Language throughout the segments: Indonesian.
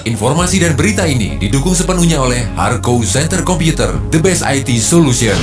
Informasi dan berita ini didukung sepenuhnya oleh Harco Center Computer, the best IT solution.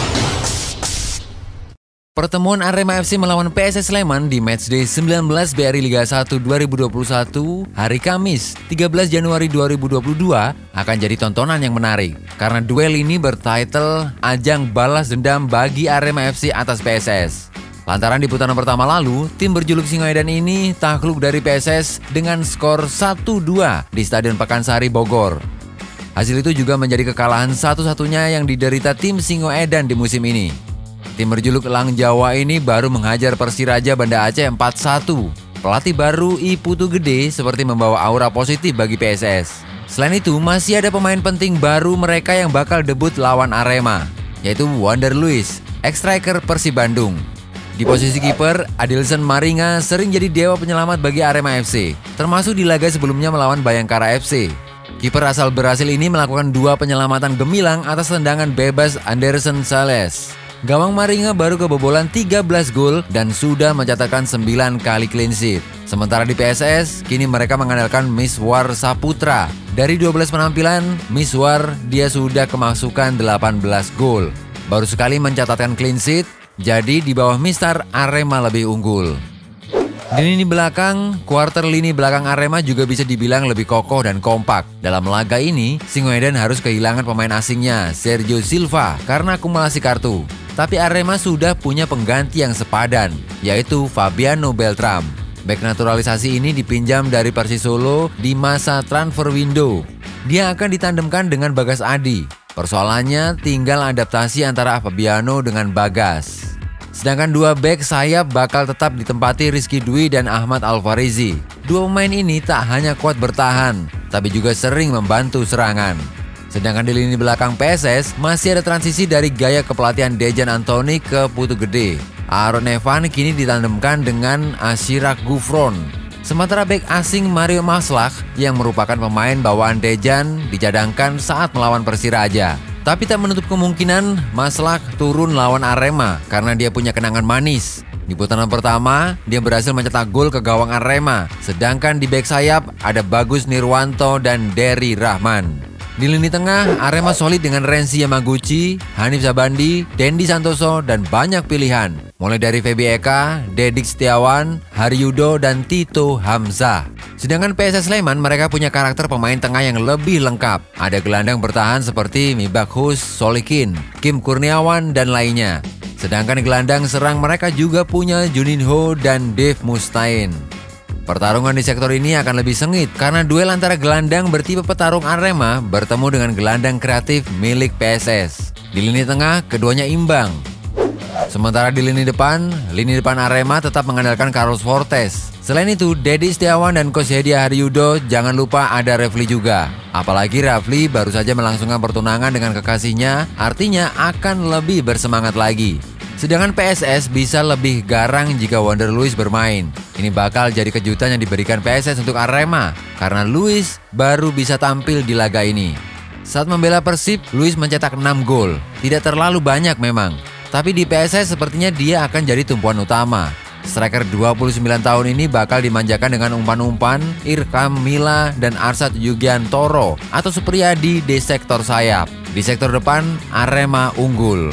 Pertemuan Arema FC melawan PSS Sleman di matchday 19 BRI Liga 1 2021 hari Kamis 13 Januari 2022 akan jadi tontonan yang menarik karena duel ini bertitle ajang balas dendam bagi Arema FC atas PSS. Lantaran di putaran pertama lalu, tim berjuluk Singoedan ini takluk dari PSS dengan skor 1-2 di Stadion Pakansari Bogor. Hasil itu juga menjadi kekalahan satu-satunya yang diderita tim Singoedan di musim ini. Tim berjuluk Elang Jawa ini baru menghajar Persiraja Banda Aceh 4-1. Pelatih baru I Putu Gede seperti membawa aura positif bagi PSS. Selain itu, masih ada pemain penting baru mereka yang bakal debut lawan Arema, yaitu Wander Luiz, ex-striker Persib Bandung. Di posisi kiper, Adilson Maringa sering jadi dewa penyelamat bagi Arema FC, termasuk di laga sebelumnya melawan Bayangkara FC. Kiper asal Brasil ini melakukan 2 penyelamatan gemilang atas tendangan bebas Anderson Sales. Gawang Maringa baru kebobolan 13 gol dan sudah mencatatkan 9 kali clean sheet. Sementara di PSS, kini mereka mengandalkan Miswar Saputra. Dari 12 penampilan, Miswar dia sudah kemasukan 18 gol. Baru sekali mencatatkan clean sheet, jadi di bawah Mister Arema lebih unggul. Di lini belakang, kuarter lini belakang Arema juga bisa dibilang lebih kokoh dan kompak. Dalam laga ini, Singoedan harus kehilangan pemain asingnya, Sergio Silva, karena akumulasi kartu. Tapi Arema sudah punya pengganti yang sepadan, yaitu Fabiano Beltram. Bek naturalisasi ini dipinjam dari Persis Solo di masa transfer window. Dia akan ditandemkan dengan Bagas Adi. Persoalannya tinggal adaptasi antara Fabiano dengan Bagas. Sedangkan 2 bek sayap bakal tetap ditempati Rizky Dwi dan Ahmad Alfarizi. 2 pemain ini tak hanya kuat bertahan, tapi juga sering membantu serangan. Sedangkan di lini belakang PSS masih ada transisi dari gaya kepelatihan Dejan Anthony ke Putu Gede. Aaron Evan kini ditandemkan dengan Ashirak Gufron. Sementara bek asing Mario Maslach yang merupakan pemain bawaan Dejan dicadangkan saat melawan Persiraja. Tapi tak menutup kemungkinan Maslach turun lawan Arema karena dia punya kenangan manis. Di putaran pertama, dia berhasil mencetak gol ke gawang Arema. Sedangkan di bek sayap ada Bagus Nirwanto dan Dery Rahman. Di lini tengah, Arema solid dengan Renzi Yamaguchi, Hanif Sabandi, Dendi Santoso, dan banyak pilihan. Mulai dari Feby Eka, Dedik Setiawan, Haryudo, dan Tito Hamzah. Sedangkan PSS Sleman mereka punya karakter pemain tengah yang lebih lengkap. Ada gelandang bertahan seperti Mibakhus Solikin, Kim Kurniawan, dan lainnya. Sedangkan gelandang serang mereka juga punya Juninho dan Dave Mustaine. Pertarungan di sektor ini akan lebih sengit karena duel antara gelandang bertipe petarung Arema bertemu dengan gelandang kreatif milik PSS. Di lini tengah, keduanya imbang. Sementara di lini depan Arema tetap mengandalkan Carlos Fortes. Selain itu, Dedi Setiawan dan Coach Hedi Haryudo jangan lupa ada Rafli juga. Apalagi Rafli baru saja melangsungkan pertunangan dengan kekasihnya, artinya akan lebih bersemangat lagi. Sedangkan PSS bisa lebih garang jika Wander Luiz bermain. Ini bakal jadi kejutan yang diberikan PSS untuk Arema, karena Luiz baru bisa tampil di laga ini. Saat membela Persib, Luiz mencetak 6 gol. Tidak terlalu banyak memang, tapi di PSS sepertinya dia akan jadi tumpuan utama. Striker 29 tahun ini bakal dimanjakan dengan umpan-umpan Irkam Mila dan Arsat Yugiantoro atau Supriyadi di sektor sayap. Di sektor depan, Arema unggul.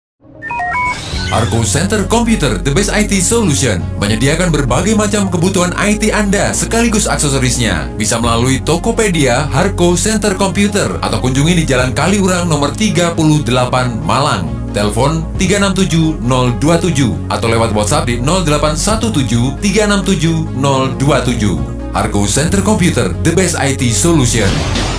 Harco Center Computer, the best IT solution, menyediakan berbagai macam kebutuhan IT Anda sekaligus aksesorisnya. Bisa melalui Tokopedia Harco Center Computer atau kunjungi di Jalan Kaliurang nomor 38 Malang. Telepon 367027 atau lewat WhatsApp di 0817 367 027. Harco Center Computer, the best IT solution.